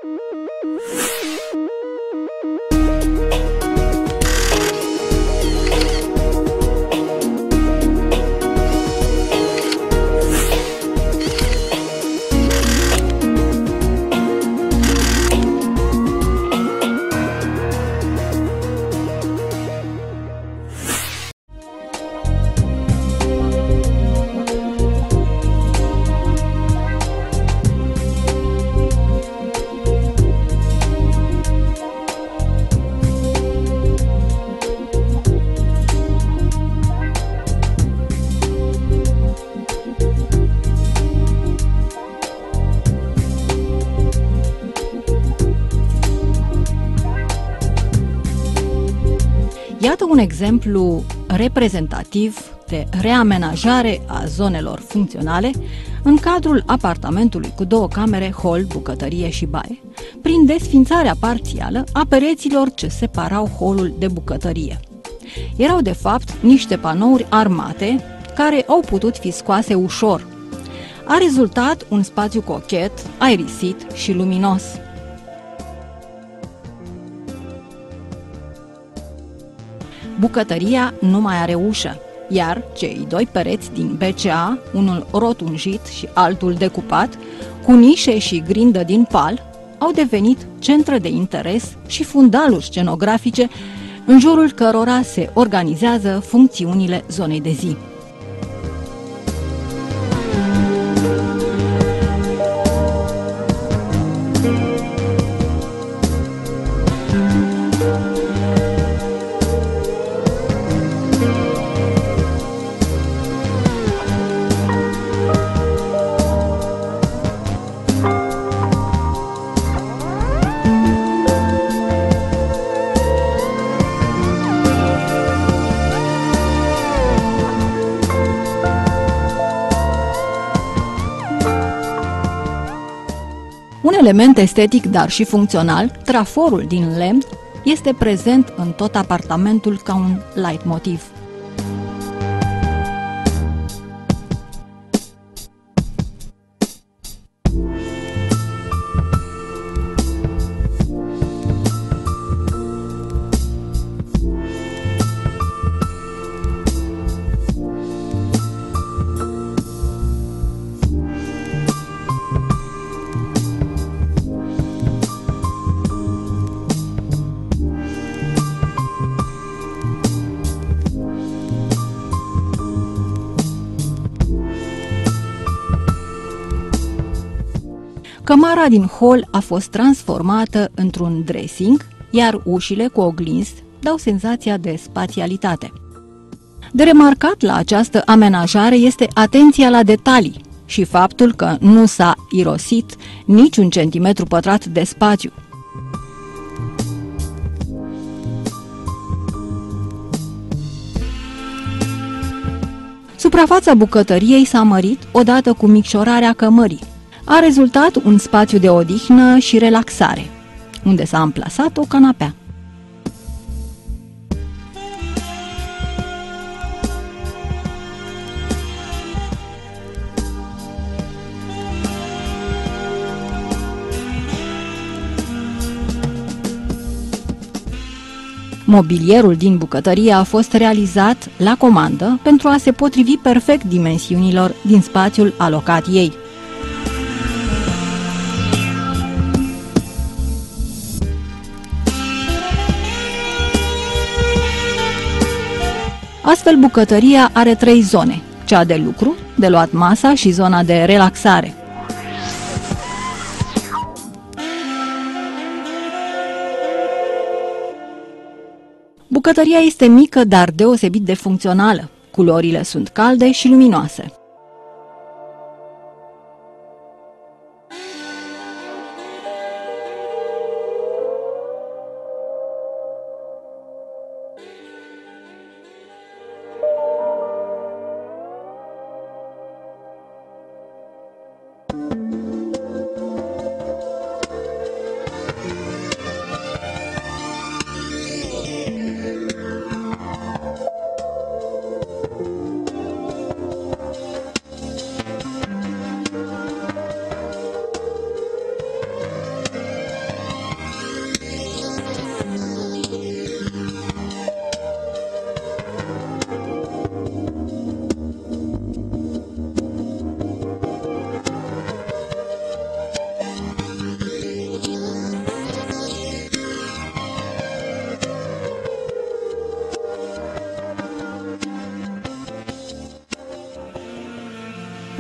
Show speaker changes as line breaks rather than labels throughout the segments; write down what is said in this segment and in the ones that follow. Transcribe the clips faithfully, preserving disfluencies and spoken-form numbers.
Iată un exemplu reprezentativ de reamenajare a zonelor funcționale în cadrul apartamentului cu două camere, hol, bucătărie și baie, prin desfințarea parțială a pereților ce separau holul de bucătărie. Erau de fapt niște panouri armate care au putut fi scoase ușor. A rezultat un spațiu cochet, aerisit și luminos. Bucătăria nu mai are ușă, iar cei doi pereți din B C A, unul rotunjit și altul decupat, cu nișe și grindă din pal, au devenit centre de interes și fundaluri scenografice în jurul cărora se organizează funcțiunile zonei de zi. Un element estetic, dar și funcțional, traforul din lemn, este prezent în tot apartamentul ca un leitmotiv. Cămara din hol a fost transformată într-un dressing, iar ușile cu oglinzi dau senzația de spațialitate. De remarcat la această amenajare este atenția la detalii și faptul că nu s-a irosit niciun centimetru pătrat de spațiu. Suprafața bucătăriei s-a mărit odată cu micșorarea cămării. A rezultat un spațiu de odihnă și relaxare, unde s-a amplasat o canapea. Mobilierul din bucătărie a fost realizat la comandă pentru a se potrivi perfect dimensiunilor din spațiul alocat ei. Astfel, bucătăria are trei zone, cea de lucru, de luat masa și zona de relaxare. Bucătăria este mică, dar deosebit de funcțională. Culorile sunt calde și luminoase.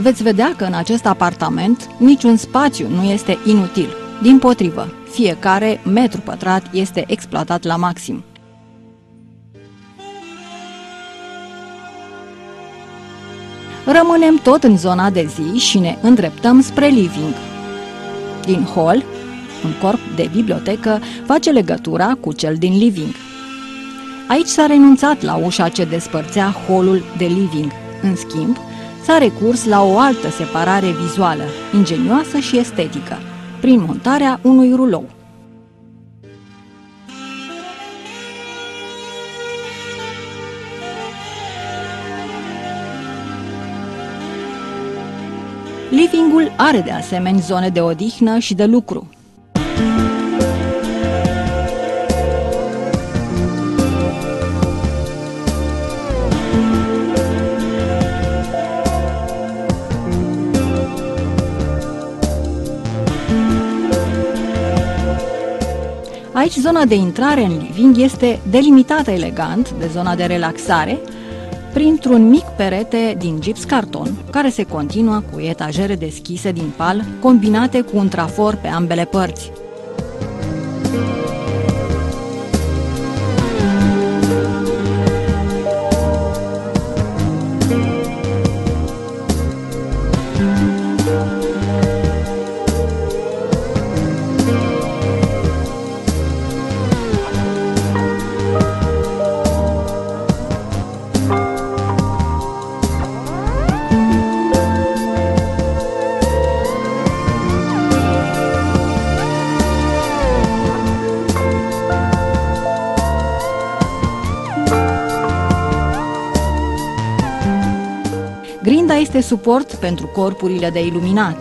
veți vedea că în acest apartament niciun spațiu nu este inutil. Dimpotrivă, fiecare metru pătrat este exploatat la maxim. Rămânem tot în zona de zi și ne îndreptăm spre living. Din hall, un corp de bibliotecă face legătura cu cel din living. Aici s-a renunțat la ușa ce despărțea hallul de living. În schimb, s-a recurs la o altă separare vizuală, ingenioasă și estetică, prin montarea unui rulou. Livingul are de asemenea zone de odihnă și de lucru. Aici zona de intrare în living este delimitată elegant de zona de relaxare printr-un mic perete din gips carton, care se continuă cu etajere deschise din pal, combinate cu un trafor pe ambele părți. Grinda este suport pentru corpurile de iluminat.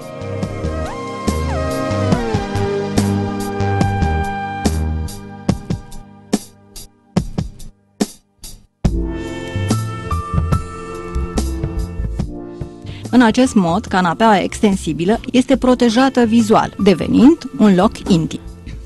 În acest mod, canapeaua extensibilă este protejată vizual, devenind un loc intim.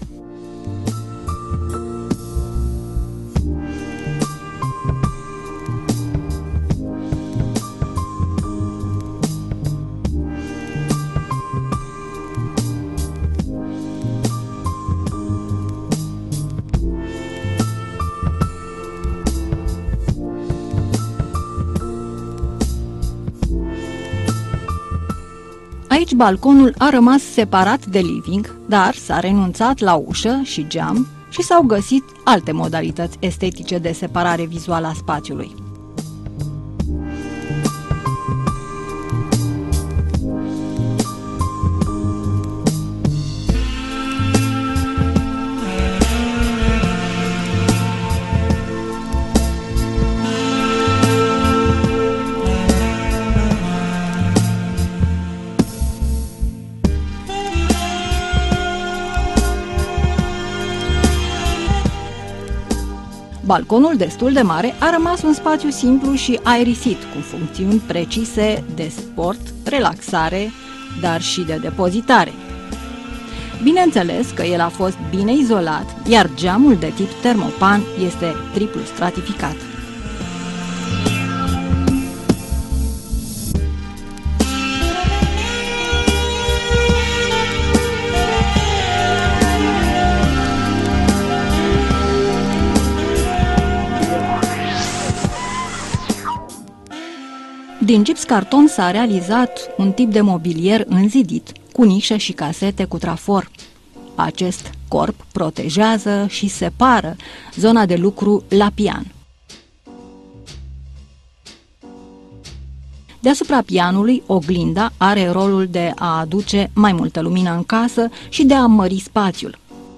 Aici balconul a rămas separat de living, dar s-a renunțat la ușă și geam și s-au găsit alte modalități estetice de separare vizuală a spațiului. Balconul destul de mare a rămas un spațiu simplu și aerisit, cu funcțiuni precise de sport, relaxare, dar și de depozitare. Bineînțeles că el a fost bine izolat, iar geamul de tip termopan este triplu stratificat. Din gips carton s-a realizat un tip de mobilier înzidit, cu nișe și casete cu trafor. Acest corp protejează și separă zona de lucru la pian. Deasupra pianului, oglinda are rolul de a aduce mai multă lumină în casă și de a mări spațiul.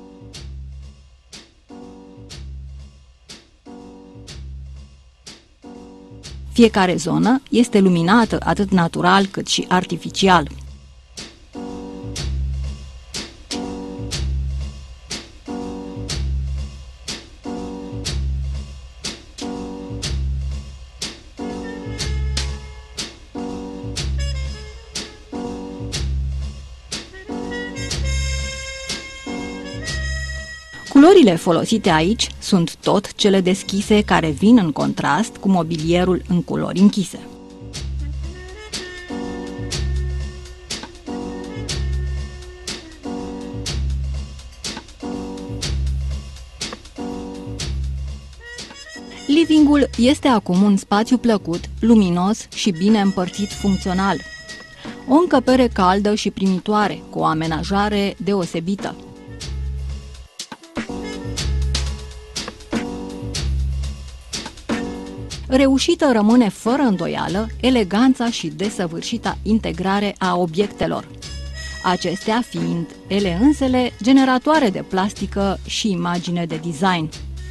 Fiecare zonă este luminată atât natural cât și artificial. Culorile folosite aici sunt tot cele deschise care vin în contrast cu mobilierul în culori închise. Livingul este acum un spațiu plăcut, luminos și bine împărțit funcțional. O încăpere caldă și primitoare, cu o amenajare deosebită. Reușită rămâne fără îndoială eleganța și desăvârșita integrare a obiectelor, acestea fiind ele însele generatoare de plastică și imagine de design.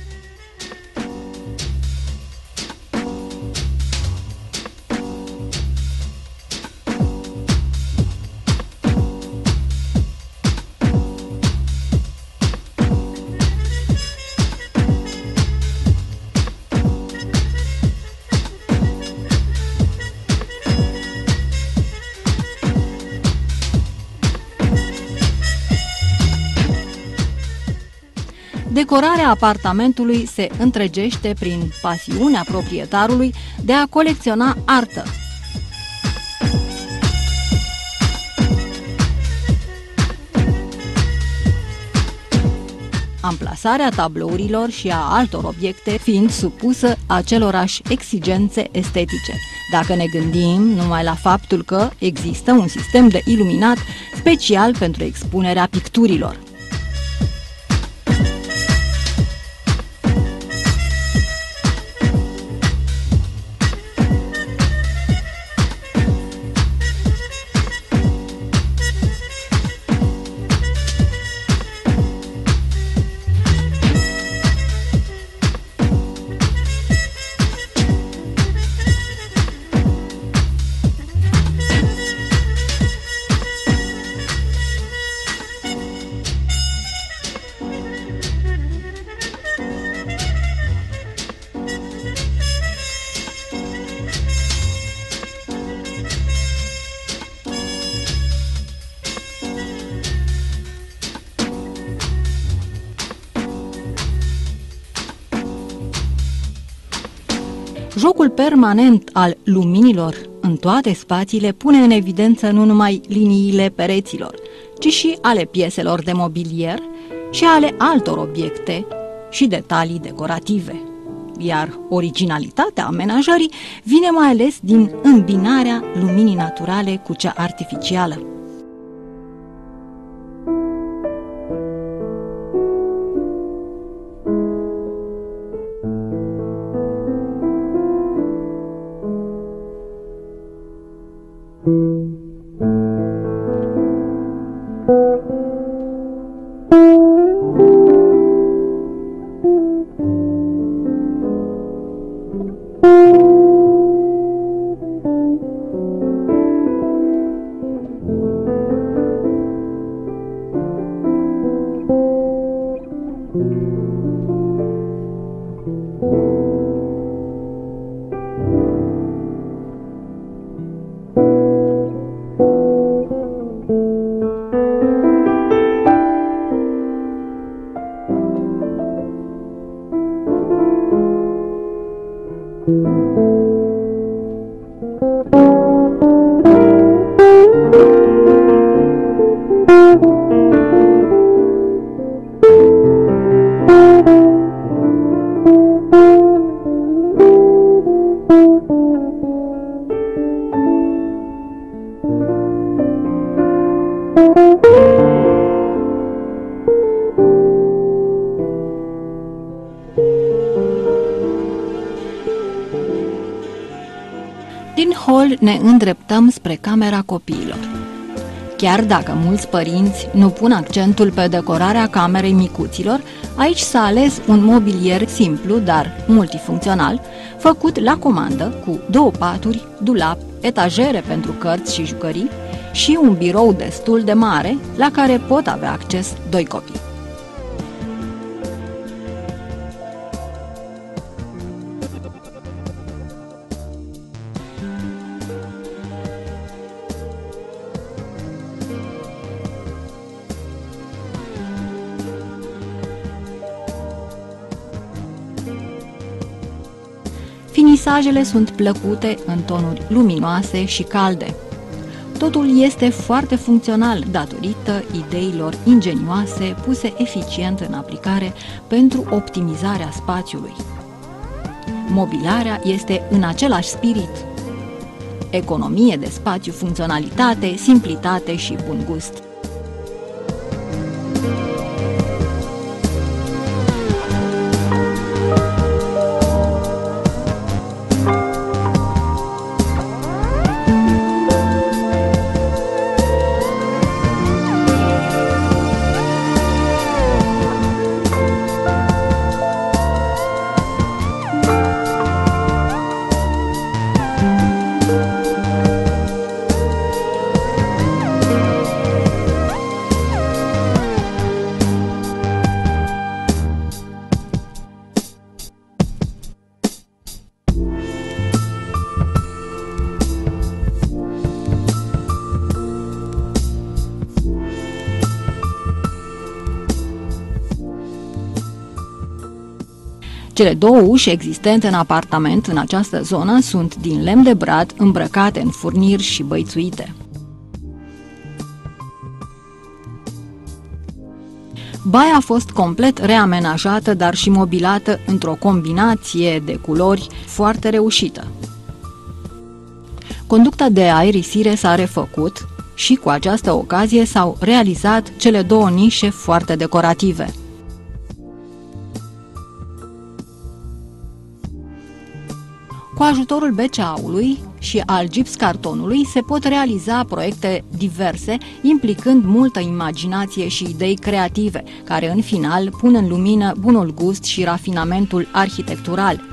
Decorarea apartamentului se întregește prin pasiunea proprietarului de a colecționa artă. Amplasarea tablourilor și a altor obiecte fiind supusă acelorași exigențe estetice, dacă ne gândim numai la faptul că există un sistem de iluminat special pentru expunerea picturilor. Jocul permanent al luminilor în toate spațiile pune în evidență nu numai liniile pereților, ci și ale pieselor de mobilier și ale altor obiecte și detalii decorative. Iar originalitatea amenajării vine mai ales din îmbinarea luminii naturale cu cea artificială. Din hol ne îndreptăm spre camera copiilor. Chiar dacă mulți părinți nu pun accentul pe decorarea camerei micuților, aici s-a ales un mobilier simplu, dar multifuncțional, făcut la comandă cu două paturi, dulap, etajere pentru cărți și jucării și un birou destul de mare la care pot avea acces doi copii. Finisajele sunt plăcute în tonuri luminoase și calde. Totul este foarte funcțional datorită ideilor ingenioase puse eficient în aplicare pentru optimizarea spațiului. Mobilarea este în același spirit. Economie de spațiu, funcționalitate, simplitate și bun gust. Cele două uși existente în apartament în această zonă sunt din lemn de brad, îmbrăcate în furniri și băițuite. Baia a fost complet reamenajată, dar și mobilată într-o combinație de culori foarte reușită. Conducta de aerisire s-a refăcut și cu această ocazie s-au realizat cele două nișe foarte decorative. Cu ajutorul B C A-ului și al gipscartonului se pot realiza proiecte diverse, implicând multă imaginație și idei creative, care în final pun în lumină bunul gust și rafinamentul arhitectural.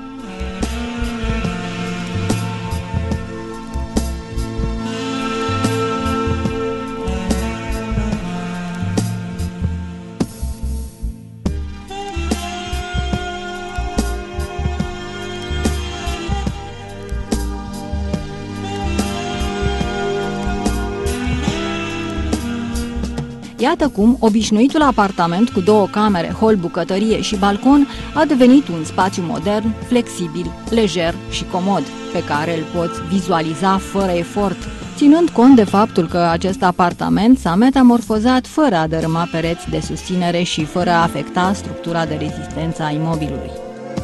Iată cum obișnuitul apartament cu două camere, hol, bucătărie și balcon a devenit un spațiu modern, flexibil, lejer și comod, pe care îl poți vizualiza fără efort, ținând cont de faptul că acest apartament s-a metamorfozat fără a dărâma pereți de susținere și fără a afecta structura de rezistență a imobilului.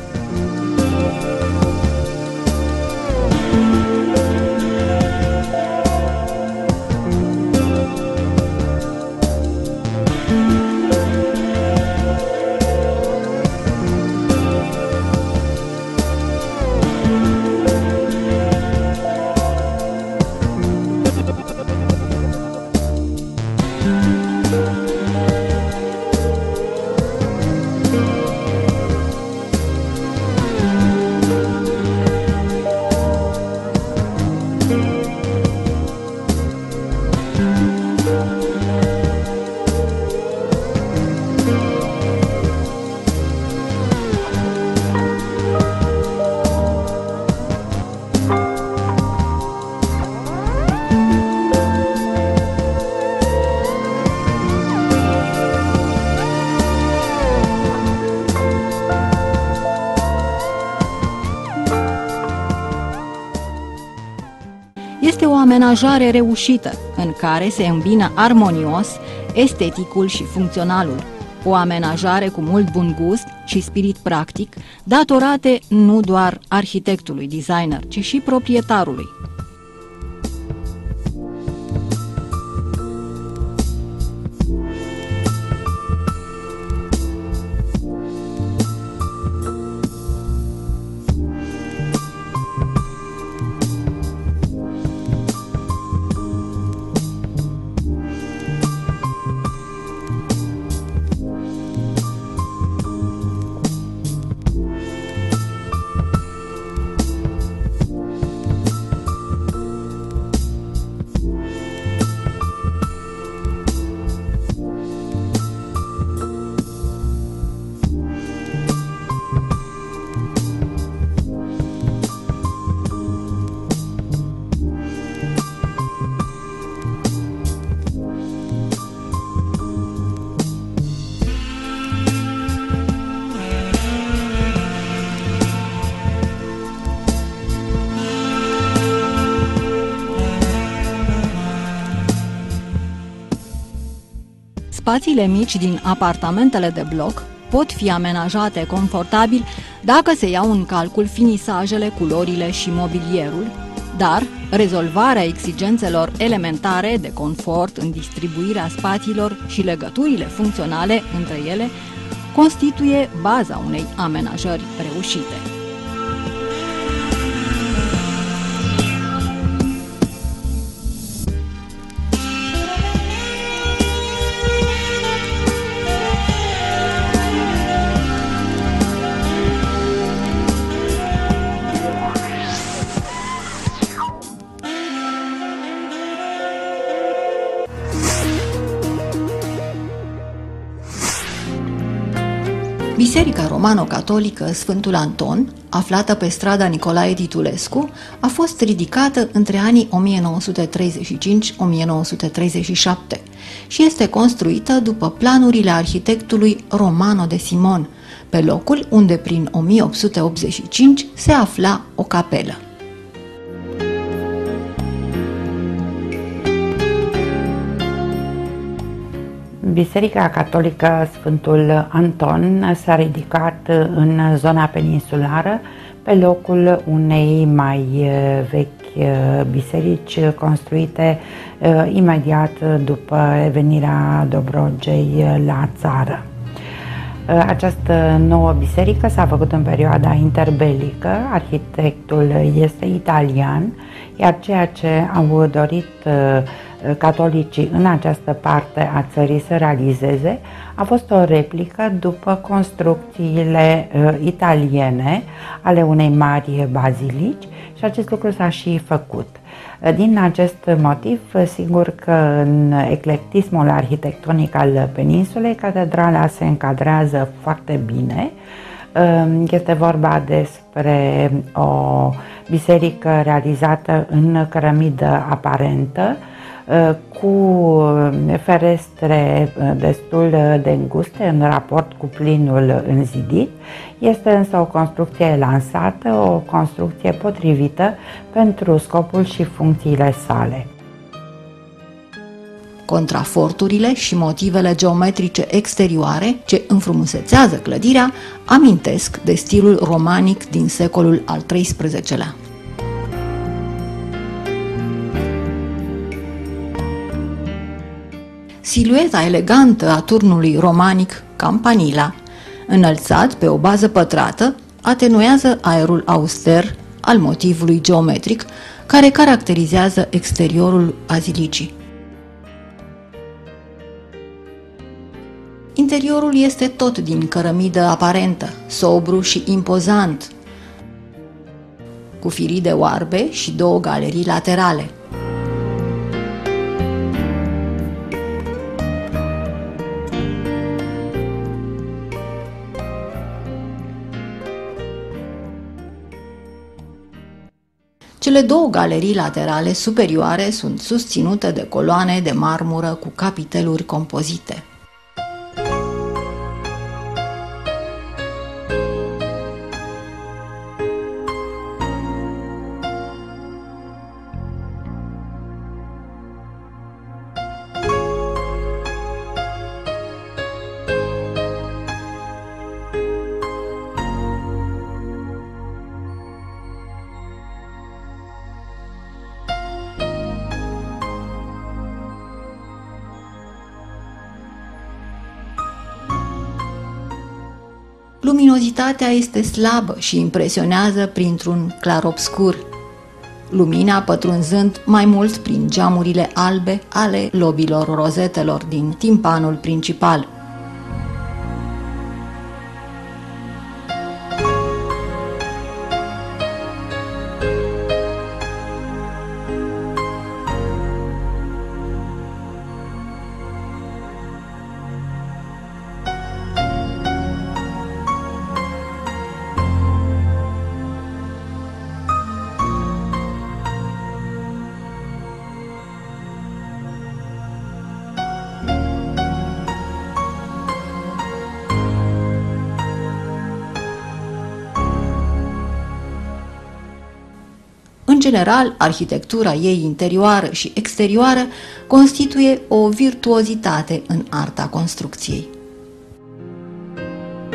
Este o amenajare reușită, în care se îmbină armonios esteticul și funcționalul. O amenajare cu mult bun gust și spirit practic, datorate nu doar arhitectului designer, ci și proprietarului. Spațiile mici din apartamentele de bloc pot fi amenajate confortabil dacă se iau în calcul finisajele, culorile și mobilierul, dar rezolvarea exigențelor elementare de confort în distribuirea spațiilor și legăturile funcționale între ele constituie baza unei amenajări reușite. Biserica romano-catolică Sfântul Anton, aflată pe strada Nicolae Titulescu, a fost ridicată între anii o mie nouă sute treizeci și cinci - o mie nouă sute treizeci și șapte și este construită după planurile arhitectului Romano de Simon, pe locul unde prin o mie opt sute optzeci și cinci se afla o capelă.
Biserica Catolică Sfântul Anton s-a ridicat în zona peninsulară pe locul unei mai vechi biserici construite imediat după revenirea Dobrogei la țară. Această nouă biserică s-a făcut în perioada interbelică, arhitectul este italian, iar ceea ce au dorit catolicii în această parte a țării să realizeze a fost o replică după construcțiile italiene ale unei mari bazilici și acest lucru s-a și făcut. Din acest motiv, sigur că în eclectismul arhitectonic al peninsulei, catedrala se încadrează foarte bine. Este vorba despre o biserică realizată în cărămidă aparentă, cu ferestre destul de înguste în raport cu plinul înzidit. Este însă o construcție lansată, o construcție potrivită pentru scopul și funcțiile sale.
Contraforturile și motivele geometrice exterioare ce înfrumusețează clădirea amintesc de stilul romanic din secolul al treisprezecelea. Silueta elegantă a turnului romanic Campanila, înălțat pe o bază pătrată, atenuează aerul auster al motivului geometric care caracterizează exteriorul bazilicii. Interiorul este tot din cărămidă aparentă, sobru și impozant, cu firide oarbe și două galerii laterale. Cele două galerii laterale superioare sunt susținute de coloane de marmură cu capiteluri compozite. Luminozitatea este slabă și impresionează printr-un clarobscur, lumina pătrunzând mai mult prin geamurile albe ale lobilor rozetelor din timpanul principal. În general, arhitectura ei interioară și exterioară constituie o virtuozitate în arta construcției.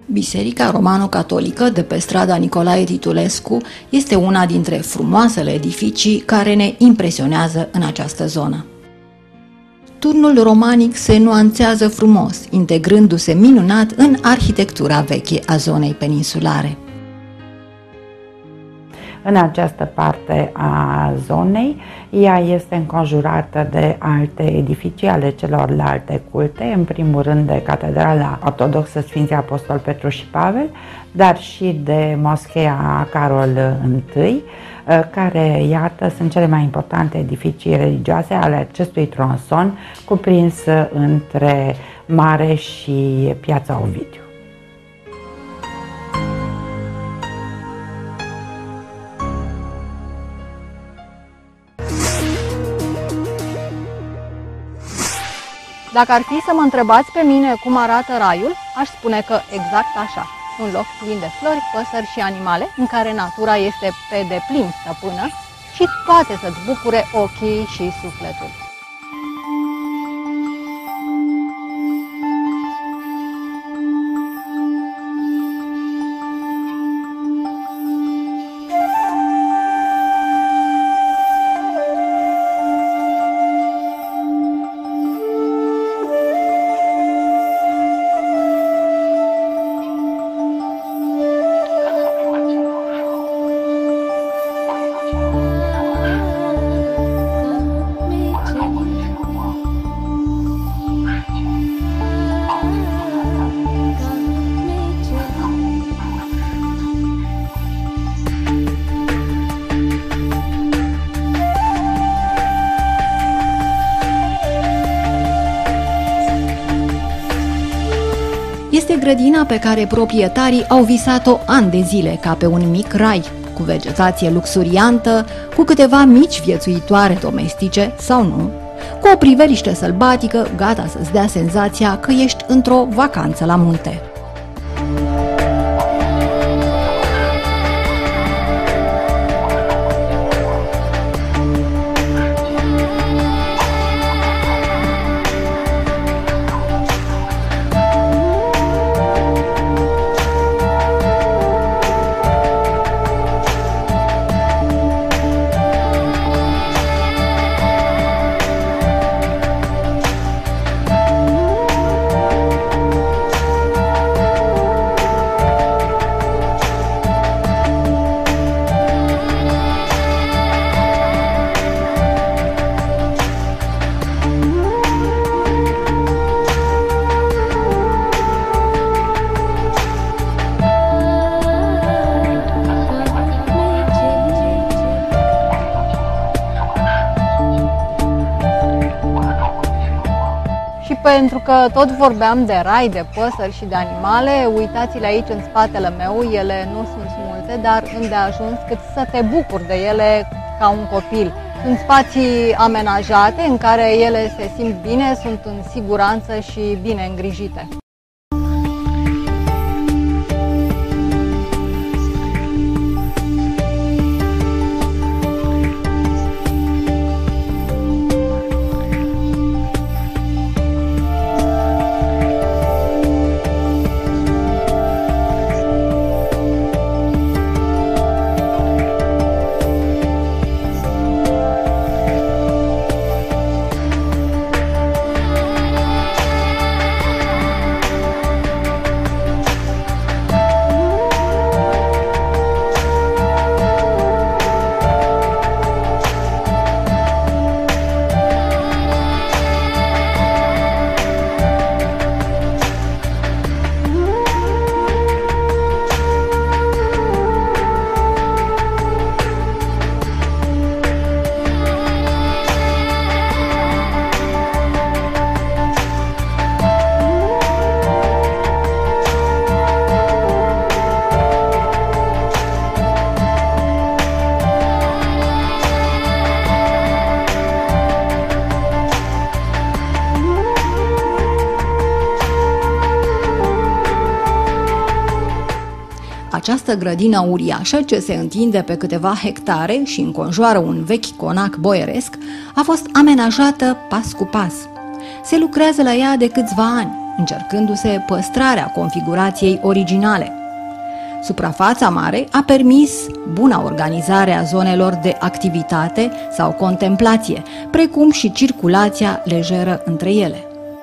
Biserica Romano-Catolică de pe strada Nicolae Titulescu este una dintre frumoasele edificii care ne impresionează în această zonă. Turnul romanic se nuanțează frumos, integrându-se minunat în arhitectura veche a zonei peninsulare.
În această parte a zonei, ea este înconjurată de alte edificii ale celorlalte culte, în primul rând de Catedrala Ortodoxă Sfinții Apostol Petru și Pavel, dar și de Moscheea Carol I, care, iată, sunt cele mai importante edificii religioase ale acestui tronson cuprins între Mare și Piața Ovidiu.
Dacă ar fi să mă întrebați pe mine cum arată raiul, aș spune că exact așa. Un loc plin de flori, păsări și animale, în care natura este pe deplin stăpână și poate să-ți bucure ochii și sufletul. Este grădina pe care proprietarii au visat-o ani de zile ca pe un mic rai, cu vegetație luxuriantă, cu câteva mici viețuitoare domestice sau nu, cu o priveliște sălbatică gata să-ți dea senzația că ești într-o vacanță la munte. Pentru că tot vorbeam de rai, de păsări și de animale, uitați-le aici în spatele meu, ele nu sunt multe, dar îndeajuns cât să te bucuri de ele ca un copil. Sunt spații amenajate în care ele se simt bine, sunt în siguranță și bine îngrijite. Această grădină uriașă, ce se întinde pe câteva hectare și înconjoară un vechi conac boieresc, a fost amenajată pas cu pas. Se lucrează la ea de câțiva ani, încercându-se păstrarea configurației originale. Suprafața mare a permis buna organizare a zonelor de activitate sau contemplație, precum și circulația lejeră între ele.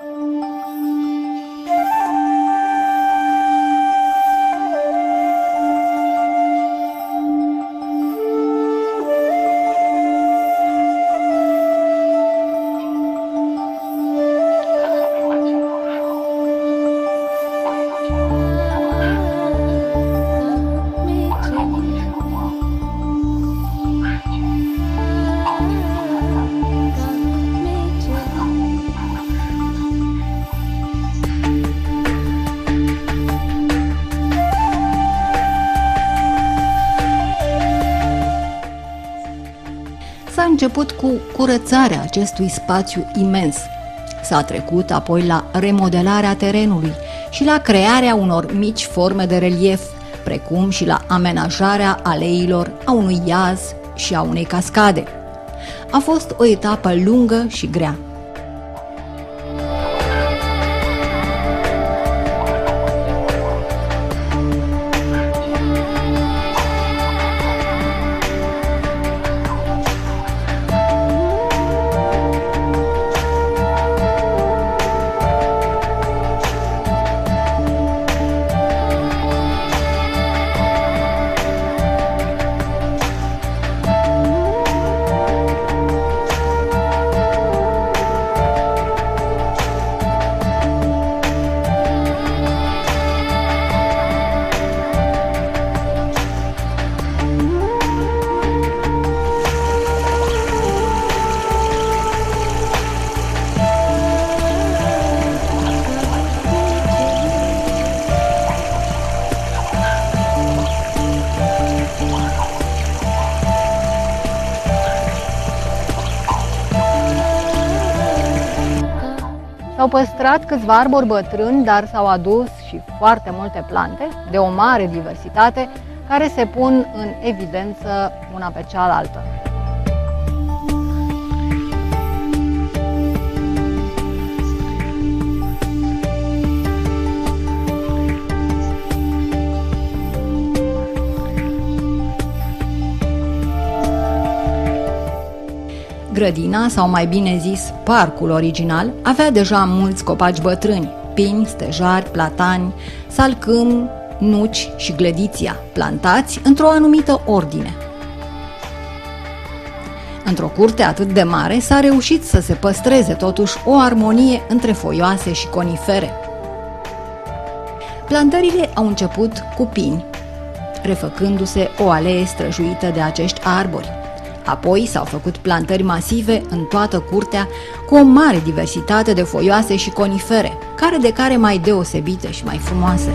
S-a început cu curățarea acestui spațiu imens. S-a trecut apoi la remodelarea terenului și la crearea unor mici forme de relief, precum și la amenajarea aleilor, a unui iaz și a unei cascade. A fost o etapă lungă și grea. S-au păstrat câțiva arbori bătrâni, dar s-au adus și foarte multe plante de o mare diversitate care se pun în evidență una pe cealaltă. Grădina, sau mai bine zis, parcul original, avea deja mulți copaci bătrâni, pini, stejari, platani, salcâm, nuci și glediția, plantați într-o anumită ordine. Într-o curte atât de mare s-a reușit să se păstreze totuși o armonie între foioase și conifere. Plantările au început cu pini, refăcându-se o alee străjuită de acești arbori. Apoi s-au făcut plantări masive în toată curtea, cu o mare diversitate de foioase și conifere, care de care mai deosebite și mai frumoase.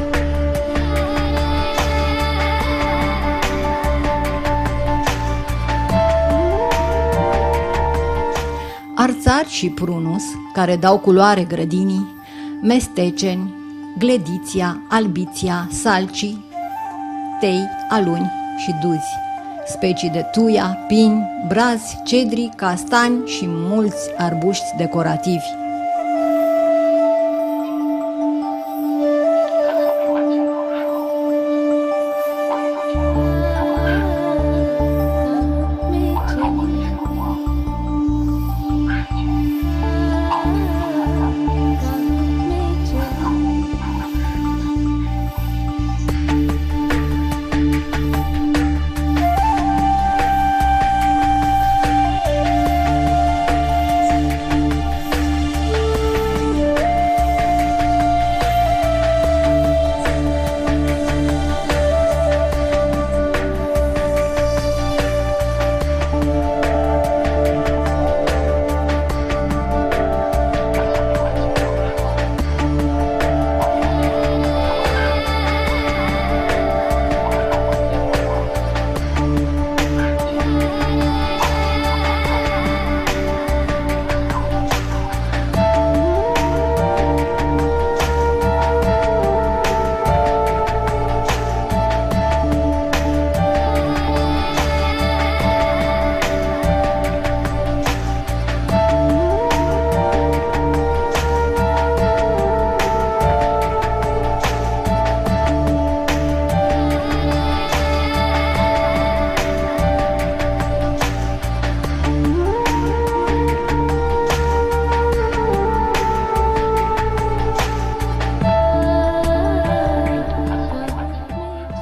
Arțari și prunus, care dau culoare grădinii, mesteceni, glediția, albiția, salcii, tei, aluni și duzi, specii de tuia, pini, brazi, cedri, castani și mulți arbuști decorativi.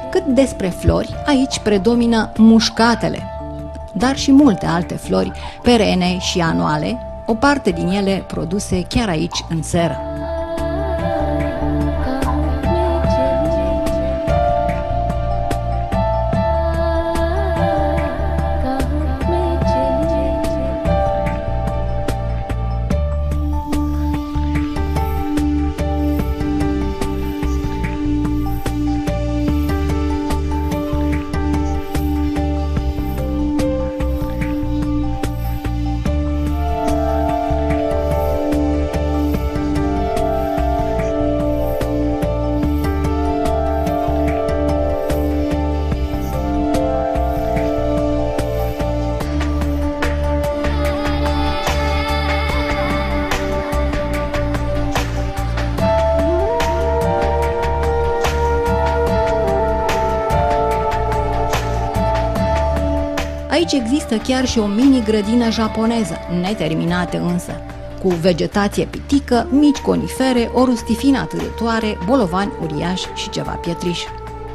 Cât despre flori, aici predomină mușcatele, dar și multe alte flori perene și anuale, o parte din ele produse chiar aici în seră. Aici există chiar și o mini-grădină japoneză, neterminată însă, cu vegetație pitică, mici conifere, o rustifină atârătoare, bolovani uriași și ceva pietriși.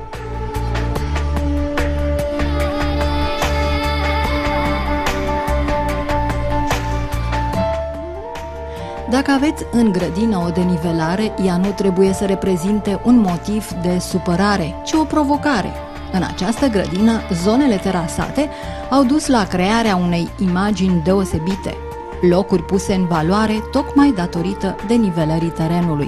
Dacă aveți în grădină o denivelare, ea nu trebuie să reprezinte un motiv de supărare, ci o provocare. În această grădină, zonele terasate au dus la crearea unei imagini deosebite, locuri puse în valoare tocmai datorită denivelării terenului.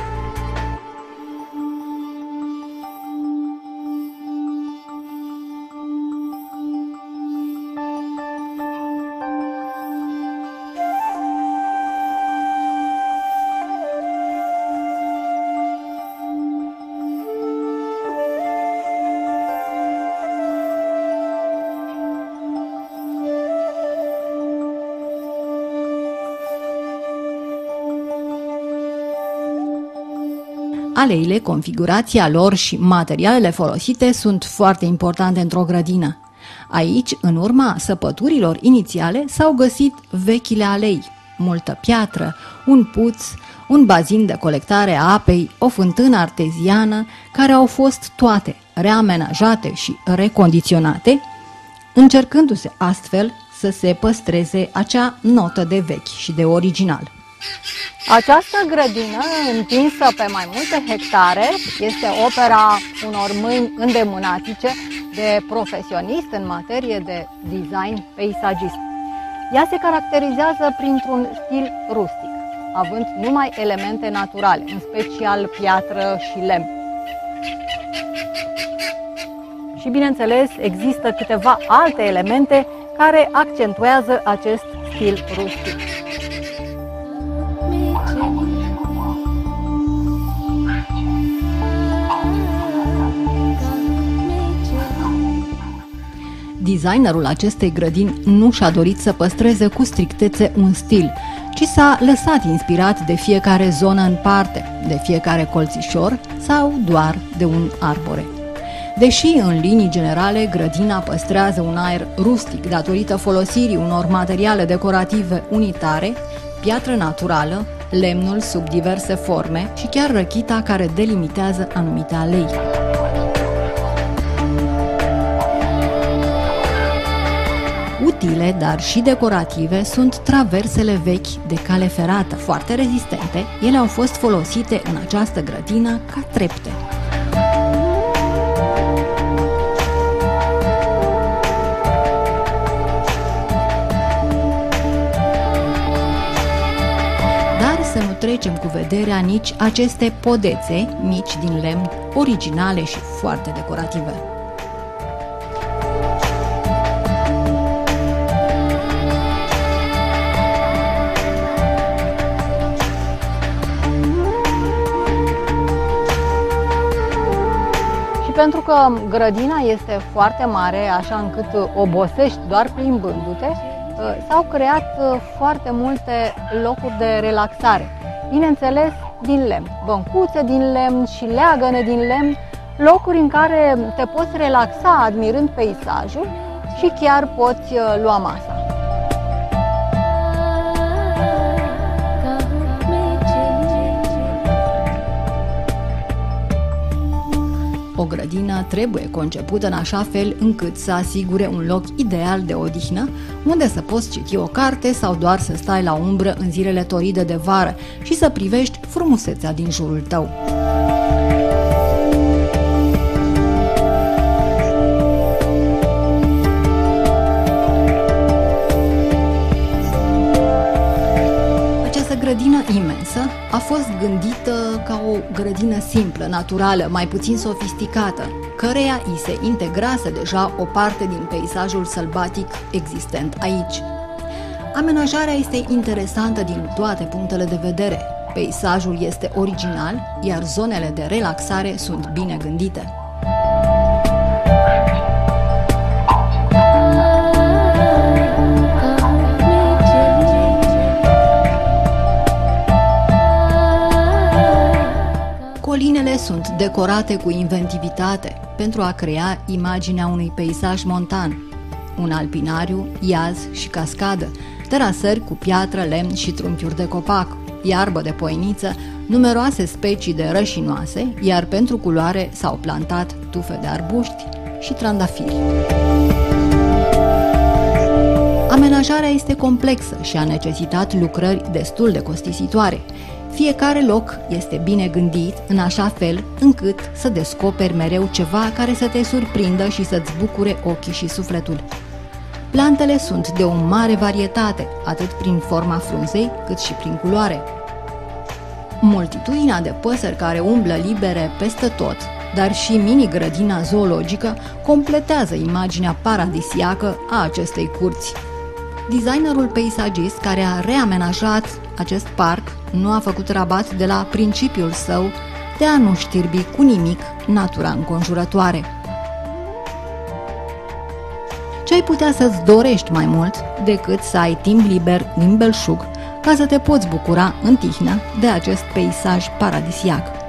Aleile, configurația lor și materialele folosite sunt foarte importante într-o grădină. Aici, în urma săpăturilor inițiale, s-au găsit vechile alei, multă piatră, un puț, un bazin de colectare a apei, o fântână arteziană, care au fost toate reamenajate și recondiționate, încercându-se astfel să se păstreze acea notă de vechi și de original.
Această grădină, întinsă pe mai multe hectare, este opera unor mâini îndemânatice de profesionist în materie de design peisagist. Ea se caracterizează printr-un stil rustic, având numai elemente naturale, în special piatră și lemn. Și bineînțeles, există câteva alte elemente care accentuează acest stil rustic.
Designerul acestei grădini nu și-a dorit să păstreze cu strictețe un stil, ci s-a lăsat inspirat de fiecare zonă în parte, de fiecare colțișor sau doar de un arbore. Deși în linii generale grădina păstrează un aer rustic datorită folosirii unor materiale decorative unitare, piatră naturală, lemnul sub diverse forme și chiar răchita care delimitează anumite alei. Utile, dar și decorative, sunt traversele vechi de cale ferată, foarte rezistente. Ele au fost folosite în această grădină ca trepte. Dar să nu trecem cu vederea nici aceste podețe mici din lemn, originale și foarte decorative.
Pentru că grădina este foarte mare, așa încât obosești doar plimbându-te, s-au creat foarte multe locuri de relaxare. Bineînțeles, din lemn, băncuțe din lemn și leagăne din lemn, locuri în care te poți relaxa admirând peisajul și chiar poți lua masa.
O O grădină trebuie concepută în așa fel încât să asigure un loc ideal de odihnă, unde să poți citi o carte sau doar să stai la umbră în zilele toride de vară și să privești frumusețea din jurul tău. Grădină imensă a fost gândită ca o grădină simplă, naturală, mai puțin sofisticată, căreia îi se integrase deja o parte din peisajul sălbatic existent aici. Amenajarea este interesantă din toate punctele de vedere. Peisajul este original, iar zonele de relaxare sunt bine gândite. Colinele sunt decorate cu inventivitate pentru a crea imaginea unui peisaj montan. Un alpinariu, iaz și cascadă, terasări cu piatră, lemn și trunchiuri de copac, iarbă de poieniță, numeroase specii de rășinoase, iar pentru culoare s-au plantat tufe de arbuști și trandafiri. Amenajarea este complexă și a necesitat lucrări destul de costisitoare. Fiecare loc este bine gândit în așa fel încât să descoperi mereu ceva care să te surprindă și să-ți bucure ochii și sufletul. Plantele sunt de o mare varietate, atât prin forma frunzei, cât și prin culoare. Multitudinea de păsări care umblă libere peste tot, dar și mini-grădina zoologică completează imaginea paradisiacă a acestei curți. Designerul peisagist care a reamenajat acest parc nu a făcut rabat de la principiul său de a nu știrbi cu nimic natura înconjurătoare. Ce ai putea să-ți dorești mai mult decât să ai timp liber în belșug ca să te poți bucura în tihnă de acest peisaj paradisiac?